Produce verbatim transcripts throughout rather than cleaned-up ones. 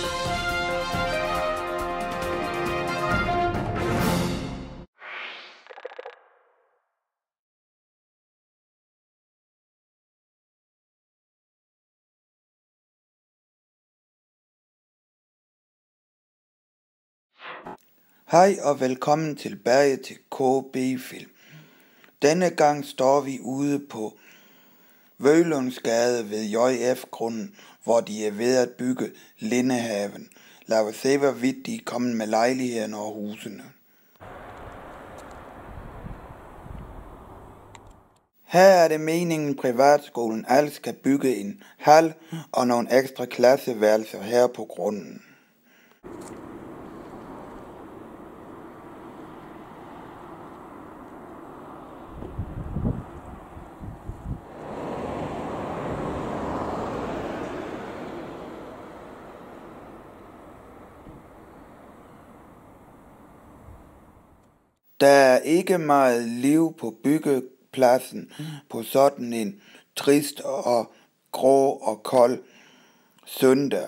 Hej og velkommen tilbage til K B Film. Denne gang står vi ude på Vølundsgade ved J F-grunden, hvor de er ved at bygge Lindehaven. Lad os se, hvor vidt de er kommet med lejlighederne og husene. Her er det meningen, privatskolen alt skal bygge en hal og nogle ekstra klasseværelser her på grunden. Der er ikke meget liv på byggepladsen på sådan en trist og grå og kold søndag.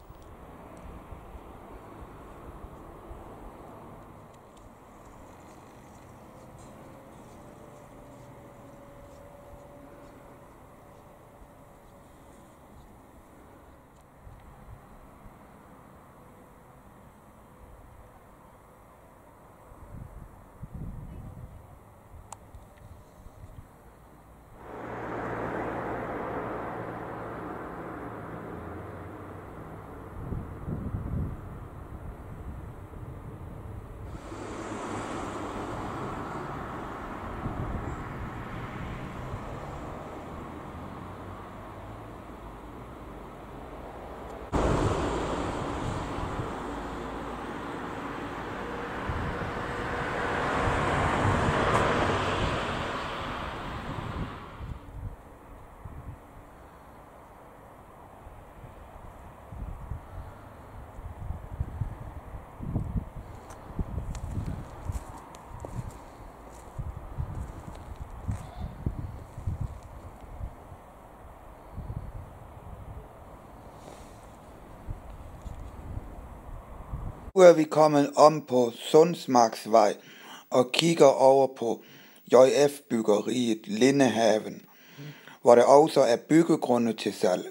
Nu er vi kommet om på Sundsmarksvej og kigger over på J F-byggeriet Lindehaven, hvor der også er byggegrunde til salg.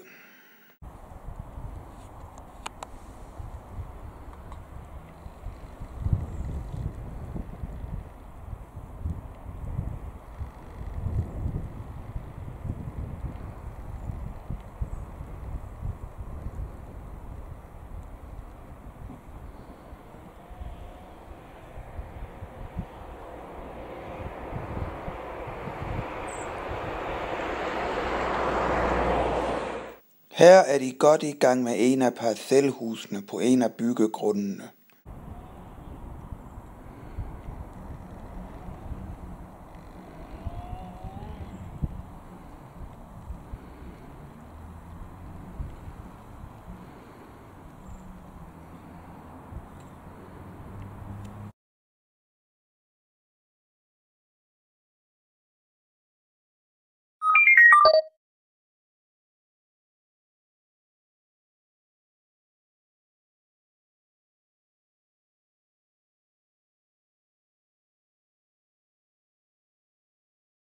Her er de godt i gang med en af parcelhusene på en af byggegrundene.